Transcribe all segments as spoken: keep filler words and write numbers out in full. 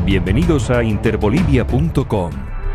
Bienvenidos a interbolivia punto com.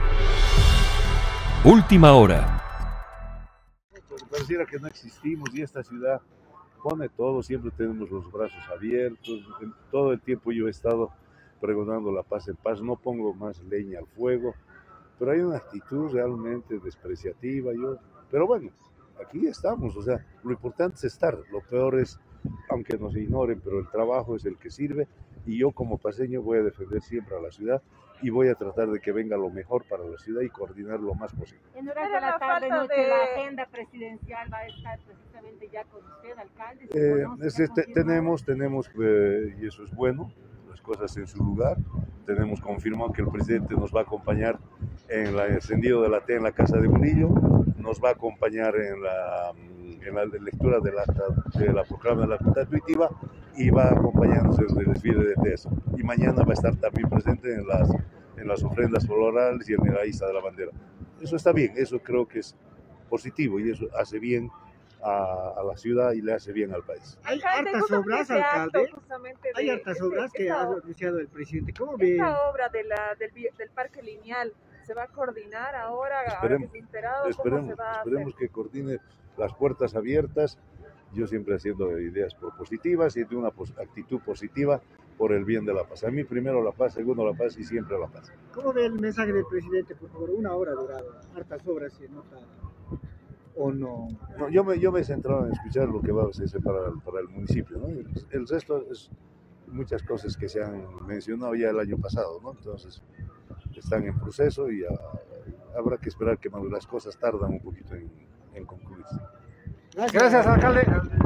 Última hora. Pareciera que no existimos y esta ciudad pone todo, siempre tenemos los brazos abiertos. Todo el tiempo yo he estado pregonando la paz en paz, no pongo más leña al fuego, pero hay una actitud realmente despreciativa. Yo, pero bueno, aquí estamos, o sea, lo importante es estar, lo peor es, aunque nos ignoren, pero el trabajo es el que sirve, y yo como paseño voy a defender siempre a la ciudad y voy a tratar de que venga lo mejor para la ciudad y coordinar lo más posible. En horas de la tarde, noche, de... la agenda presidencial va a estar precisamente ya con usted, alcalde. Eh, ese, te, tenemos, tenemos, eh, y eso es bueno, las cosas en su lugar. Tenemos confirmado que el presidente nos va a acompañar en el encendido de la T en la Casa de Murillo, nos va a acompañar en la, en la lectura de la, de la proclama de la Junta Intuitiva y va a acompañarnos en el desfile de T. Y mañana va a estar también presente en las, en las ofrendas florales y en la isla de la bandera. Eso está bien, eso creo que es positivo y eso hace bien a, a la ciudad y le hace bien al país. Hay hartas obras, alcalde, hay hartas obras que ha anunciado el presidente. ¿Cómo ve? Esta obra de la, del, del Parque Lineal, ¿se va a coordinar ahora? Esperemos, ahora que enterado, esperemos, ¿cómo se va a esperemos hacer? que coordine las puertas abiertas, yo siempre haciendo ideas propositivas y de una actitud positiva por el bien de la paz. A mí primero la paz, segundo la paz y siempre la paz. ¿Cómo ve el mensaje del presidente? Por favor, una hora durado, hartas obras se nota. ¿O no? No, yo, me, yo me he centrado en escuchar lo que va a hacerse para, para el municipio, ¿no? El, el resto es muchas cosas que se han mencionado ya el año pasado, ¿no? Entonces están en proceso y uh, habrá que esperar que las cosas tardan un poquito en, en concluirse. Gracias, Gracias alcalde.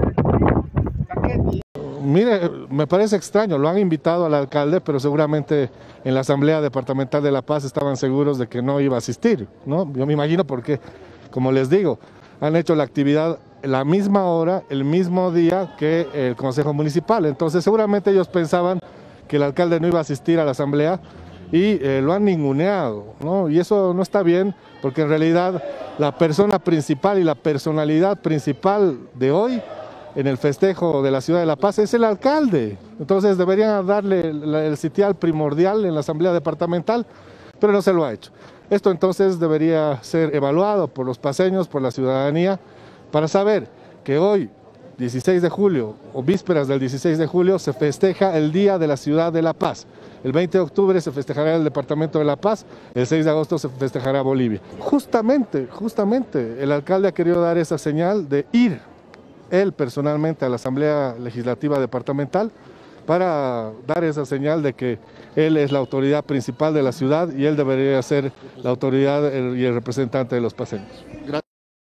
Mire, me parece extraño, lo han invitado al alcalde, pero seguramente en la Asamblea Departamental de La Paz estaban seguros de que no iba a asistir, ¿no? Yo me imagino porque, como les digo, han hecho la actividad la misma hora, el mismo día que el Consejo Municipal. Entonces seguramente ellos pensaban que el alcalde no iba a asistir a la asamblea y eh, lo han ninguneado, ¿no? Y eso no está bien, porque en realidad la persona principal y la personalidad principal de hoy en el festejo de la ciudad de La Paz es el alcalde. Entonces deberían darle el, el sitial primordial en la asamblea departamental, pero no se lo ha hecho. Esto entonces debería ser evaluado por los paseños, por la ciudadanía, para saber que hoy, dieciséis de julio, o vísperas del dieciséis de julio, se festeja el Día de la Ciudad de La Paz. El veinte de octubre se festejará el Departamento de La Paz, el seis de agosto se festejará Bolivia. Justamente, justamente, el alcalde ha querido dar esa señal de ir él personalmente a la Asamblea Legislativa Departamental para dar esa señal de que él es la autoridad principal de la ciudad y él debería ser la autoridad y el representante de los paseños. Gracias.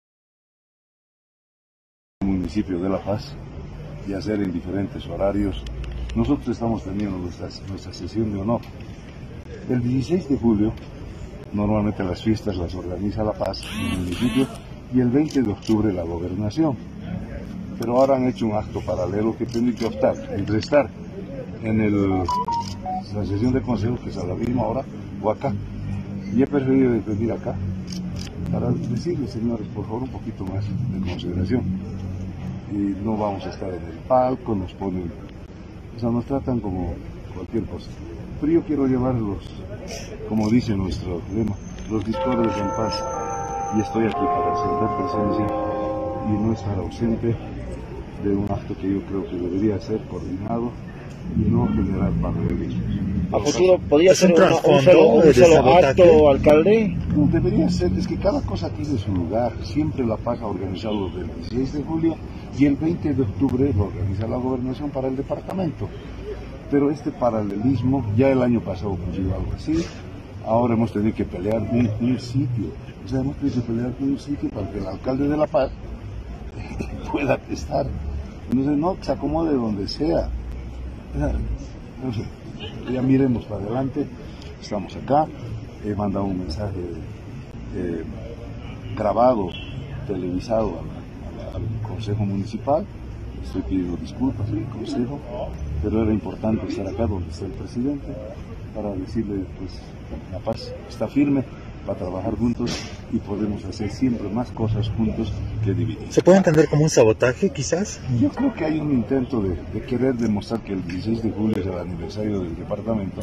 Municipio de La Paz y hacer en diferentes horarios. Nosotros estamos teniendo nuestra, nuestra sesión de honor. El dieciséis de julio, normalmente las fiestas las organiza La Paz, el municipio, y el veinte de octubre la gobernación. Pero ahora han hecho un acto paralelo que tiene que optar entre estar en el, la sesión de consejo, que es a la misma hora, o acá. Y he preferido venir acá para decirles, señores, por favor, un poquito más de consideración. Y no vamos a estar en el palco, nos ponen, o sea, nos tratan como cualquier cosa. Pero yo quiero llevarlos, como dice nuestro lema, los discordes en paz. Y estoy aquí para sentar presencia y no estar ausente de un acto que yo creo que debería ser coordinado y no generar paralelismos. ¿A futuro podría ser un, un solo, un solo acto, alcalde? No, debería ser, es que cada cosa tiene su lugar. Siempre La Paz ha organizado el dieciséis de julio y el veinte de octubre lo organiza la gobernación para el departamento. Pero este paralelismo, ya el año pasado ocurrió algo así, ahora hemos tenido que pelear un, un sitio. O sea, hemos tenido que pelear por un sitio para que el alcalde de La Paz pueda estar. Entonces, no, se acomode donde sea. No sé, ya miremos para adelante. Estamos acá. He mandado un mensaje eh, grabado, televisado al, al, al Consejo Municipal. Estoy pidiendo disculpas al Consejo, pero era importante estar acá donde está el presidente para decirle, pues, La Paz está firme para trabajar juntos y podemos hacer siempre más cosas juntos que dividir. ¿Se puede entender como un sabotaje, quizás? Yo creo que hay un intento de, de querer demostrar que el dieciséis de julio es el aniversario del departamento.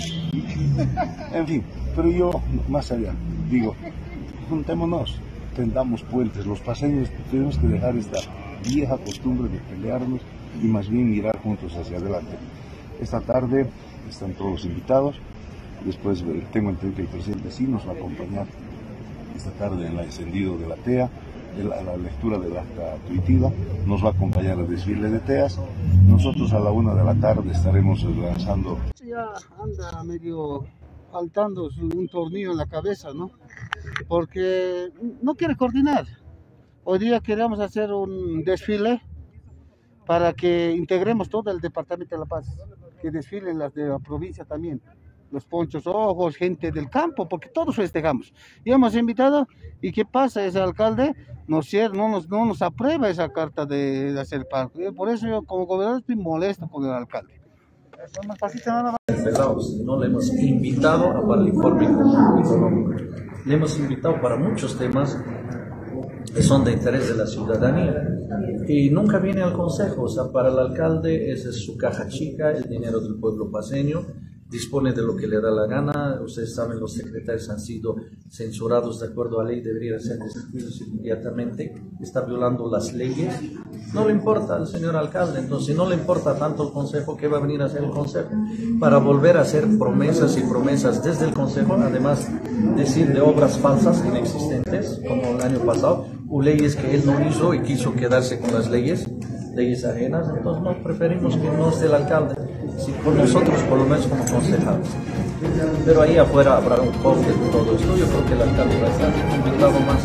En fin, pero yo, más allá, digo, juntémonos, tendamos puentes. Los paseños tenemos que dejar esta vieja costumbre de pelearnos y más bien mirar juntos hacia adelante. Esta tarde están todos invitados. Después tengo entendido que el presidente sí nos va a acompañar esta tarde en el encendido de la T E A, de la, la lectura del acta tuitiva, nos va a acompañar al desfile de T E As. Nosotros a la una de la tarde estaremos lanzando. Ya anda medio faltando un tornillo en la cabeza, ¿no? Porque no quiere coordinar. Hoy día queremos hacer un desfile para que integremos todo el departamento de La Paz, que desfilen las de la provincia también. Los ponchos ojos, gente del campo, porque todos festejamos. Y hemos invitado, ¿y qué pasa? Ese alcalde no, no, nos, no nos aprueba esa carta de, de hacer parque. Por eso yo como gobernador estoy molesto con el alcalde. Eso no facilita nada más. No le hemos invitado para el informe económico. Le hemos invitado para muchos temas que son de interés de la ciudadanía. Y nunca viene al consejo. O sea, para el alcalde esa es su caja chica, el dinero del pueblo paseño. Dispone de lo que le da la gana. Ustedes saben, los secretarios han sido censurados de acuerdo a ley, deberían ser destituidos inmediatamente. Está violando las leyes. No le importa al señor alcalde. Entonces, si no le importa tanto el consejo, ¿qué va a venir a hacer el consejo? Para volver a hacer promesas y promesas desde el consejo, además decir de obras falsas, inexistentes, como el año pasado, o leyes que él no hizo y quiso quedarse con las leyes, leyes ajenas. Entonces, no, preferimos que no esté el alcalde. Sí, por nosotros, por lo menos como concejales. Pero ahí afuera habrá un poco de todo esto. Yo creo que el alcalde va a estar invitado más.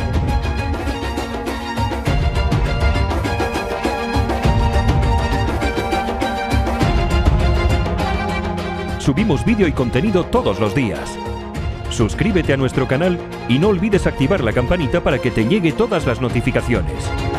Subimos vídeo y contenido todos los días. Suscríbete a nuestro canal y no olvides activar la campanita para que te llegue todas las notificaciones.